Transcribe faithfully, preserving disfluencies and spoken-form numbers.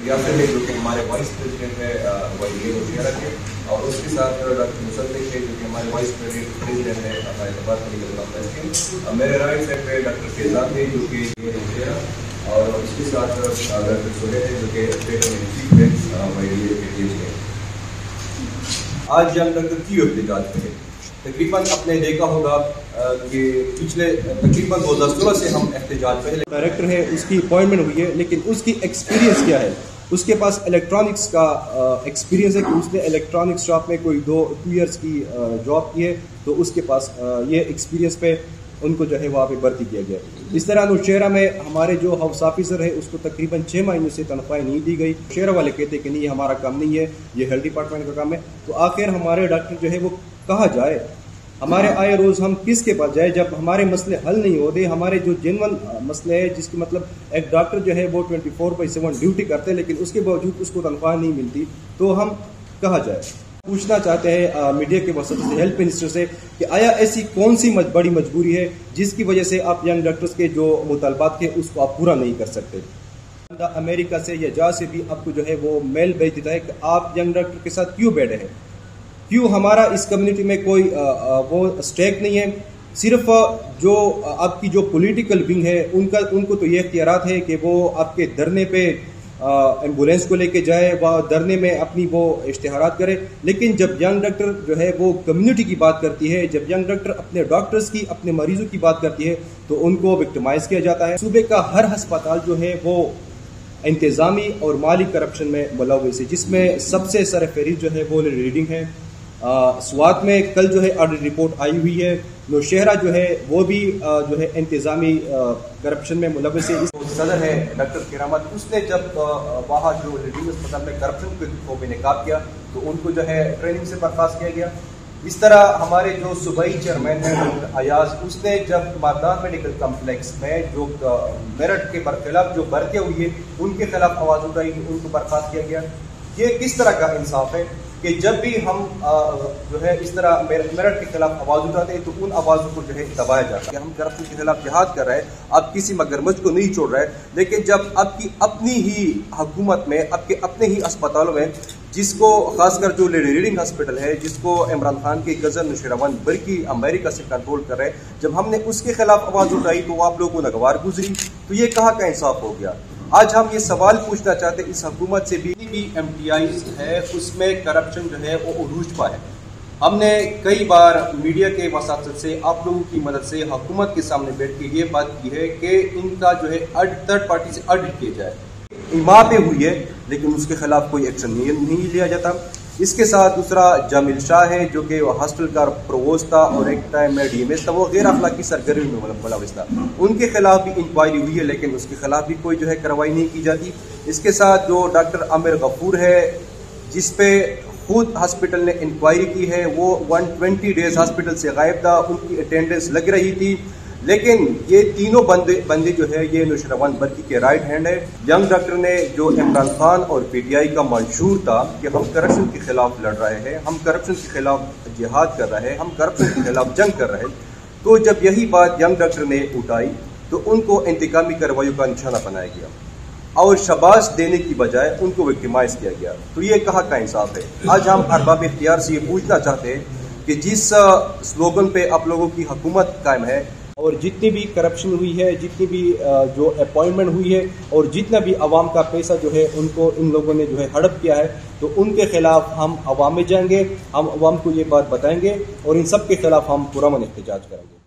यासिर है जो कि हमारे वाइस प्रेसिडेंट है वही मुशेरा के, और उसके साथ डॉक्टर मुसद्दिक है जो कि हमारे वाइस प्रेसिडेंट है हैदराबाद मेडिकल। मेरे राइट साइड पे डॉक्टर फैजान है जो कि मुशेरा, और उसके साथ डॉक्टर सुहेल है जो कि चीफ है वही है। आज हम डॉक्टर की एहतजाज करें। तकरीबन आपने देखा होगा कि पिछले तकरीबन दो हज़ार सोलह से हम एहतजाज पहले डायरेक्टर है, उसकी अपॉइंटमेंट हुई है, लेकिन उसकी एक्सपीरियंस क्या है? उसके पास इलेक्ट्रॉनिक्स का एक्सपीरियंस है कि उसने इलेक्ट्रॉनिक्स शॉप में कोई दो टू इयर्स की जॉब की है, तो उसके पास ये एक्सपीरियंस पे उनको जो है वहाँ पे भर्ती किया गया। इस तरह नौशहरा में हमारे जो हाउस ऑफिसर है उसको तकरीबन छः महीनों से तनख्वाह नहीं दी गई। नौशहरा वाले कहते हैं कि नहीं हमारा काम नहीं है, ये हेल्थ डिपार्टमेंट का काम है। तो आखिर हमारे डॉक्टर जो है वो कहाँ जाए? हमारे आए रोज़ हम किसके पास जाए जब हमारे मसले हल नहीं होते? हमारे जो जेन्युइन मसले है, जिसकी मतलब एक डॉक्टर जो है वो twenty four by seven duty करते हैं, लेकिन उसके बावजूद उसको तनख्वाह नहीं मिलती, तो हम कहाँ जाए? पूछना चाहते हैं मीडिया के वसत से, हेल्थ मिनिस्टर से, कि आया ऐसी कौन सी मज, बड़ी मजबूरी है जिसकी वजह से आप यंग डॉक्टर्स के जो मुतालबात थे उसको आप पूरा नहीं कर सकते? अमेरिका से या जहाँ से भी आपको जो है वो मेल भेज देता है कि आप यंग डॉक्टर के साथ क्यों बैठे हैं? क्यों हमारा इस कम्युनिटी में कोई आ, आ, वो स्टेक नहीं है? सिर्फ जो आपकी जो पॉलिटिकल विंग है उनका उनको तो ये इख्तियारात है कि वो आपके धरने पे एम्बुलेंस को लेके जाए, वह धरने में अपनी वो इश्तिहारात करे। लेकिन जब यंग डॉक्टर जो है वो कम्युनिटी की बात करती है, जब यंग डॉक्टर अपने डॉक्टर्स की, अपने मरीजों की बात करती है, तो उनको विक्टिमाइज किया जाता है। सूबे का हर अस्पताल जो है वो इंतज़ामी और माली करप्शन में मुलव्वस है, जिसमें सबसे सरफहरिस्त जो है वो रीडिंग है। स्वात में कल जो है ऑडिट रिपोर्ट आई हुई है। नौशहरा जो है वो भी आ, जो है इंतज़ामी करप्शन में मुलव्वस है। सदर है डॉक्टर किरामत, उसने जब वहाँ जो रीडिंग अस्पताल में करप्शन को बेनकाब किया तो उनको जो है ट्रेनिंग से बर्खास्त किया गया। इस तरह हमारे जो सूबाई चेयरमैन है डॉक्टर अयाज, उसने जब मारदान मेडिकल कम्प्लेक्स में जो मेरठ के खिलाफ जो भर्तियाँ हुई है उनके खिलाफ आवाज़ उठाई, उनको बर्खास्त किया गया। ये किस तरह का इंसाफ है कि जब भी हम आ, जो है इस तरह मेरठ के खिलाफ आवाज़ उठाते हैं तो उन आवाज़ों को जो है दबाया जाता है। हम करप्शन के खिलाफ जिहाद कर रहे हैं, आप किसी मगरमच्छ को नहीं छोड़ रहे, लेकिन जब आपकी अपनी ही हुकूमत में, आपके अपने ही अस्पतालों में, जिसको खासकर जो लेडी रीडिंग हॉस्पिटल है, जिसको इमरान खान की गजर नुशैरवन बल्कि अमेरिका से कंट्रोल कर रहे हैं, जब हमने उसके खिलाफ आवाज़ उठाई तो आप लोगों को नगवार गुजरी। तो ये कहाँ का इंसाफ हो गया? आज हम ये सवाल पूछना चाहते हैं इस हुकूमत से भी भी एम टी आई है उसमें करप्शन जो है वो उरूज पर है। हमने कई बार मीडिया के वसात से, आप लोगों की मदद से हुकूमत के सामने बैठ के ये बात की है कि इनका जो है थर्ड पार्टी से ऑडिट किया जाए। इमा पे हुई है लेकिन उसके खिलाफ कोई एक्शन नहीं, नहीं लिया जाता। इसके साथ दूसरा जामिल शाह है जो कि हॉस्टल का प्रोवोस्ट था और एक टाइम में डी एम एस था, वो गैर अखलाकी सरगर्मी में मुलव्वस था। उनके खिलाफ भी इंक्वायरी हुई है लेकिन उसके खिलाफ भी कोई जो है कार्रवाई नहीं की जाती। इसके साथ जो डॉक्टर आमिर गफूर है जिसपे खुद हॉस्पिटल ने इंक्वायरी की है, वो एक सौ बीस डेज हॉस्पिटल से गायब था, उनकी अटेंडेंस लग रही थी, लेकिन ये तीनों बंदे बंदे जो है ये नुशैरवन बर्की के राइट हैंड है। यंग डॉक्टर ने जो इमरान खान और पी टी आई का मंशूर था कि हम करप्शन के खिलाफ लड़ रहे हैं, हम करप्शन के खिलाफ जिहाद कर रहे हैं, हम करप्शन के खिलाफ जंग कर रहे हैं, तो जब यही बात यंग डॉक्टर ने उठाई तो उनको इंतकामी कार्रवाइयों का निशाना बनाया गया और शाबाश देने की बजाय उनको विक्टिमाइज किया गया। तो ये कहाँ का इंसाफ है? आज हम अरबाब इख्तियार से ये पूछना चाहते हैं कि जिस स्लोगन पे आप लोगों की हुकूमत कायम है और जितनी भी करप्शन हुई है, जितनी भी जो अपॉइंटमेंट हुई है और जितना भी अवाम का पैसा जो है उनको इन लोगों ने जो है हड़प किया है, तो उनके खिलाफ हम अवाम में जाएंगे, हम अवाम को ये बात बताएंगे और इन सब के खिलाफ हम पुरअमन एहतजाज करेंगे।